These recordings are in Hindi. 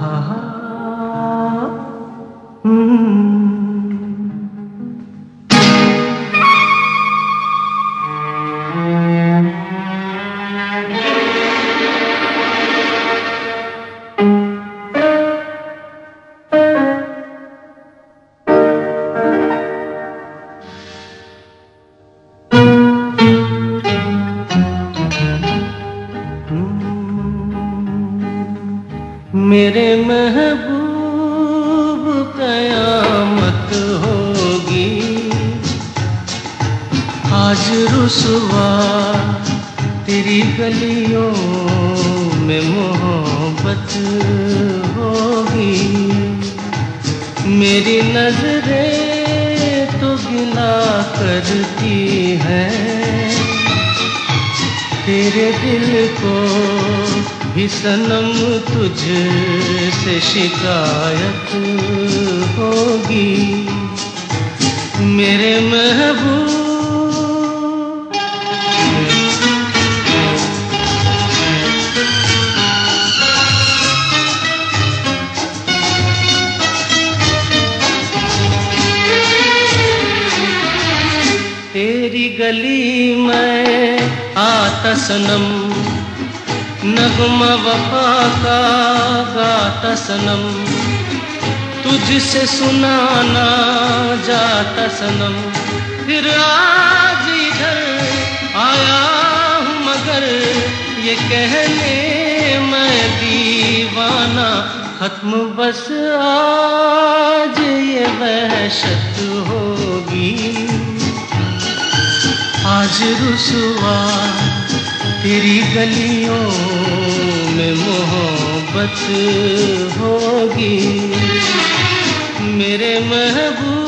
हा हा हम्म। मेरे महबूब कयामत होगी, आज रुसवा तेरी गलियों में मोहब्बत होगी। मेरी नजरें तो गिला करती हैं, तेरे दिल को भी सनम तुझसे शिकायत होगी। मेरे महबूब तेरी गली में आता सनम, नगमा वफा का गाता सनम, तुझसे सुनाना जाता सनम। फिर आज इधर आया हूँ मगर ये कहने मैं दीवाना, खत्म बस आज ये वहशत होगी। आज रुसवा तेरी गलियों में मोहब्बत होगी। मेरे महबूब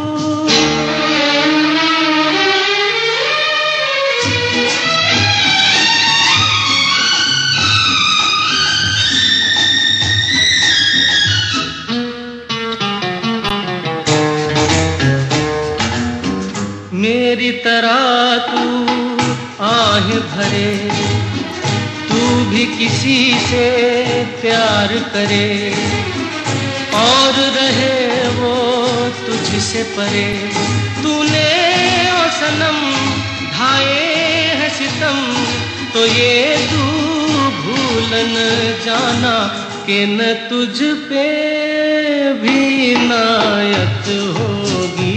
मेरी तरह तू आह भरे, तू भी किसी से प्यार करे और रहे वो तुझसे परे। तूने ओ सनम ढाए है सितम, तो ये तू भूल न जाना कि न तुझ पे भी नायत होगी।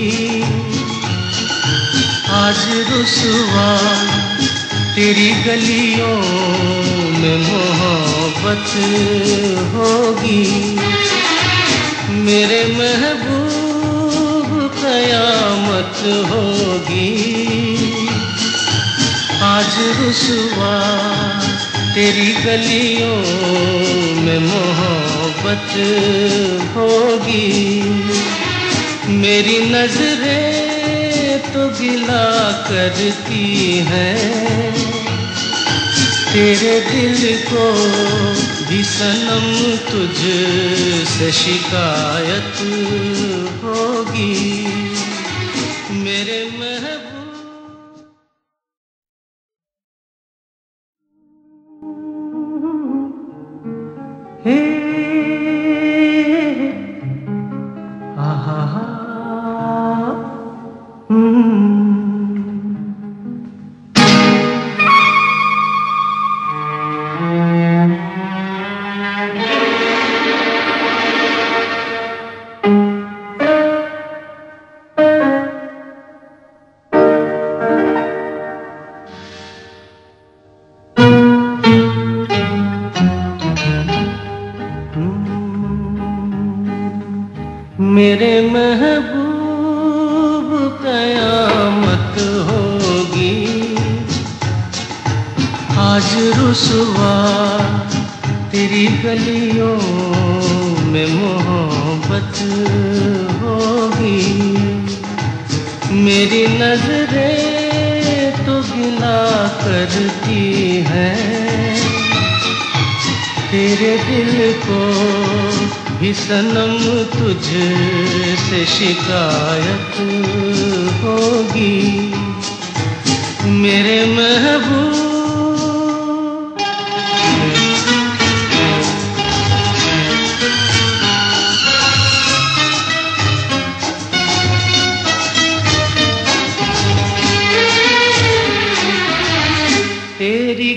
आज रुसवा तेरी गलियों में मोहब्बत होगी। मेरे महबूब कयामत होगी। आज रुसवा तेरी गलियों में मोहब्बत होगी। मेरी नजरें तो गिला करती हैं, तेरे दिल को भी सनम तुझसे शिकायत होगी। मेरे महबूब हे आहा मेरे महबूब कयामत होगी। आज रुसवा तेरी गलियों में मोहब्बत होगी। मेरी नजरें तो गिला करती हैं, तेरे दिल को भी सनम तुझसे शिकायत होगी। मेरे महबूब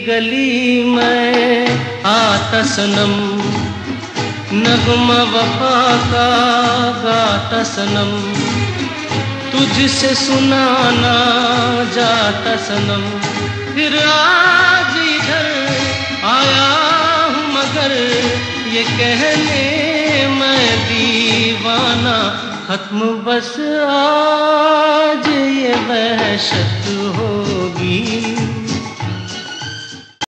गली में आता सनम, नगमा वफा का गाता सनम, तुझसे सुनाना जाता सनम। फिर आज इधर आया हूँ मगर ये कहने मैं दीवाना, खत्म बस आज ये वहशत होगी।